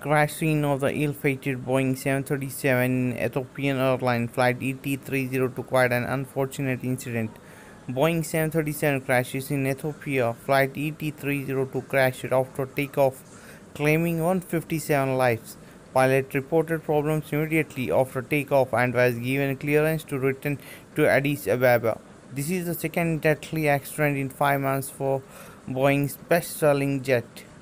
Crash scene of the ill-fated Boeing 737 Ethiopian airline flight ET302, quite an unfortunate incident. Boeing 737 crashes in Ethiopia. Flight ET302 crashed after takeoff, claiming 157 lives. Pilot reported problems immediately after takeoff and was given clearance to return to Addis Ababa. This is the second deadly accident in 5 months for Boeing's best-selling jet.